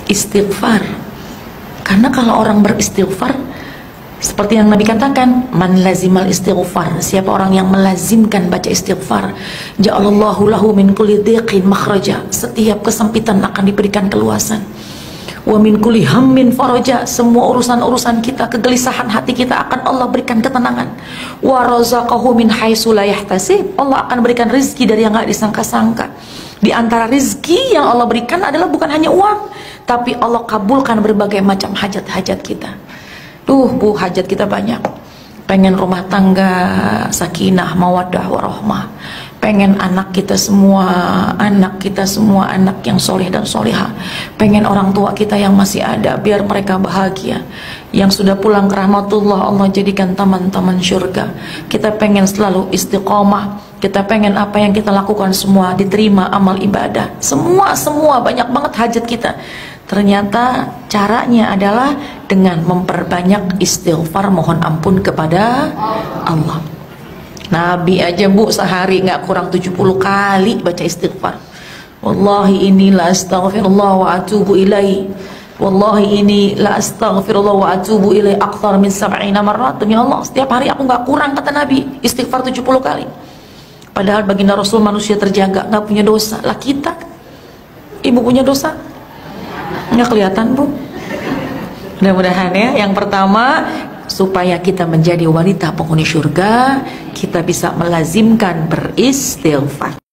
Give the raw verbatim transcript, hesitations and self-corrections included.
istighfar. Karena kalau orang beristighfar, seperti yang Nabi katakan, man lazimal istighfar, siapa orang yang melazimkan baca istighfar, ja'alallahu lahu min kulli dhiqin makhraja, setiap kesempitan akan diberikan keluasan. Wa min kulli hammin faraja, semua urusan-urusan kita, kegelisahan hati kita akan Allah berikan ketenangan. Wa razaqahu min haitsu la yahtasib, Allah akan berikan rezeki dari yang enggak disangka-sangka. Di antara rezeki yang Allah berikan adalah bukan hanya uang, tapi Allah kabulkan berbagai macam hajat-hajat kita. Duh Bu, hajat kita banyak. Pengen rumah tangga sakinah, mawaddah, warahmah. Pengen anak kita semua, anak kita semua anak yang soleh dan soleha. Pengen orang tua kita yang masih ada, biar mereka bahagia. Yang sudah pulang ke rahmatullah, Allah jadikan taman-taman syurga. Kita pengen selalu istiqomah. Kita pengen apa yang kita lakukan semua diterima amal ibadah. Semua, semua, banyak banget hajat kita. Ternyata caranya adalah dengan memperbanyak istighfar, mohon ampun kepada Allah. Nabi aja Bu sehari nggak kurang tujuh puluh kali baca istighfar. Wallahi ini la astaghfirullah wa atubu ilaihi. Wallahi ini la astaghfirullah wa atubu ilaihi akthar min sab'ina marrat. Demi Allah, setiap hari aku nggak kurang, kata Nabi, istighfar tujuh puluh kali. Padahal baginda Rasul manusia terjaga, nggak punya dosa. Lah kita, Ibu punya dosa? Nggak kelihatan Bu. Mudah-mudahan ya. Yang pertama, supaya kita menjadi wanita penghuni surga, kita bisa melazimkan beristighfar.